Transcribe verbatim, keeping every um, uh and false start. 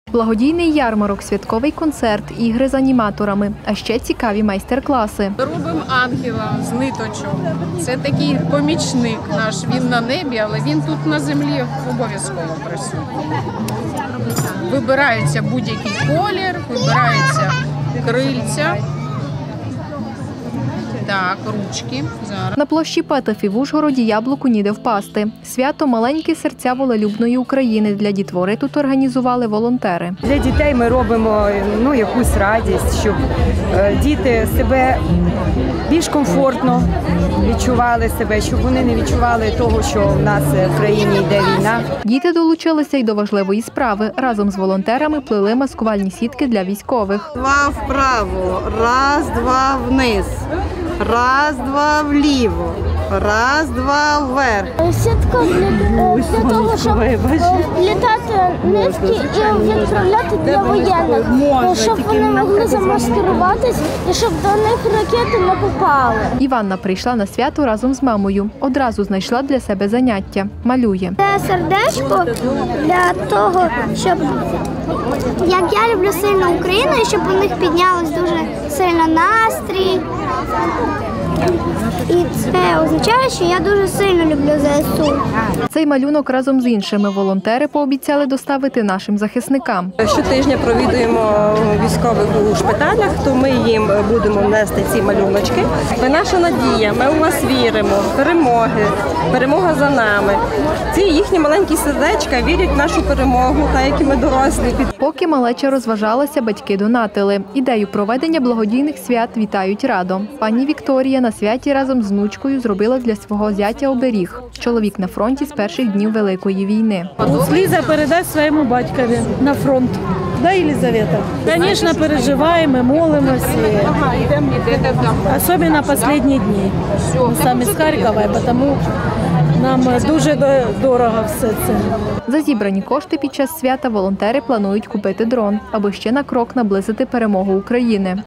Благодійний ярмарок, святковий концерт, ігри з аніматорами, а ще цікаві майстер-класи. Робимо ангела з ниточок. Це такий помічник наш, він на небі, але він тут на землі обов'язково присутній. Вибирається будь-який колір, вибираються крильця. Так, ручки. Зараз. На площі Петефі в Ужгороді яблуку ніде впасти. Свято «Маленькі серця волелюбної України» для дітвори тут організували волонтери. Для дітей ми робимо ну, якусь радість, щоб діти себе більш комфортно відчували себе, щоб вони не відчували того, що в нас в країні йде війна. Діти долучилися й до важливої справи. Разом з волонтерами плели маскувальні сітки для військових. Два вправо, раз, два вниз, раз, два вліво, раз, два вверх. Сітка для того, щоб літати низькі і відправляти для воєнних, щоб вони могли замаскируватись і щоб до них ракети не попали. Іванна прийшла на свято разом з мамою. Одразу знайшла для себе заняття – малює. Це сердечко для того, щоб, як я люблю сильно Україну, і щоб у них піднялось дуже сильно настрій. І це означає, що я дуже сильно люблю ЗСУ. Цей малюнок разом з іншими волонтери пообіцяли доставити нашим захисникам. Щотижня провідуємо військових у шпиталях, то ми їм будемо нести ці малюночки. Ви наша надія, ми у вас віримо, перемоги, перемога за нами. Ці їхні маленькі сердечка вірять в нашу перемогу, та як і ми дорослі. Поки малеча розважалася, батьки донатили. Ідею проведення благодійних свят вітають радо. Пані Вікторія на святі разом з внучкою зробила для свого зятя оберіг. Чоловік на фронті з перших днів Великої війни. Ліза передасть своєму батькові на фронт. Да, Єлизавета? Звісно, переживаємо, молимося. Особливо останні дні. Ми самі з Харкова, тому нам дуже дорого все це. За зібрані кошти під час свята волонтери планують купити дрон, аби ще на крок наблизити перемогу України.